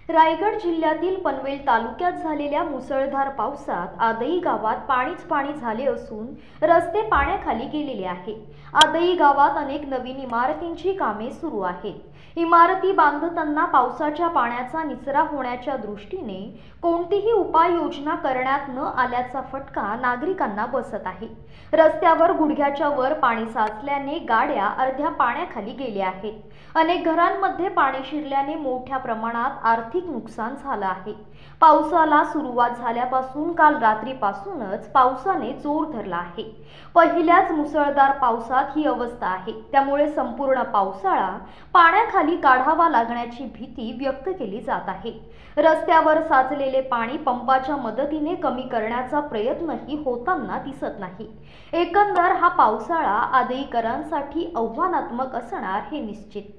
रायगड जिल्ह्यातील पनवेल तालुक्यात झालेल्या मुसळधार पावसात आदई गावात पाणी झाले असून रस्ते पाण्याखाली गेलेले आहे। आदई गावात अनेक नवीन इमारतींची कामे सुरू आहेत। इमारती बांधताना पावसाच्या पाण्याचा निचरा होण्याच्या दृष्टीने कोणतीही उपाययोजना करण्यात न आल्याचा फटका नागरिकांना बसत आहे। रस्त्यावर गुडघ्याच्या वर पाणी साचल्याने गाड्या अर्ध्या पाण्याखाली गेल्या आहेत। अनेक घरांमध्ये पाणी शिरल्याने मोठ्या प्रमाणात आर्थिक नुकसान झालं आहे। पावसाला सुरुवात झाल्यापासून काल रात्रीपासूनच पावसाने जोर धरला आहे। पहिल्याच मुसळधार पावसात ही अवस्था आहे, त्यामुळे संपूर्ण पावसाळा पाण्याखाली काढावा लागण्याची भीती व्यक्त केली जात आहे। रस्त्यावर साचलेले पाणी पंपाच्या मदतीने कमी करण्याचा प्रयत्नही होताना दिसत नाही। एकंदर हा पावसाळा आदईकरांसाठी आव्हानात्मक असणार हे निश्चित।